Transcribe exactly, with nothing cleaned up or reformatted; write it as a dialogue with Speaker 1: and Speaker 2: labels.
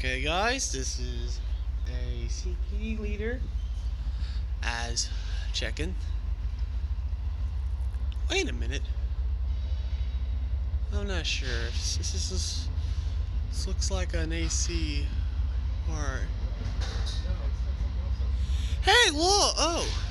Speaker 1: Okay guys, this is a C P leader as checking. Wait a minute. I'm not sure. This, this is this looks like an A C or Hey, whoa! Oh,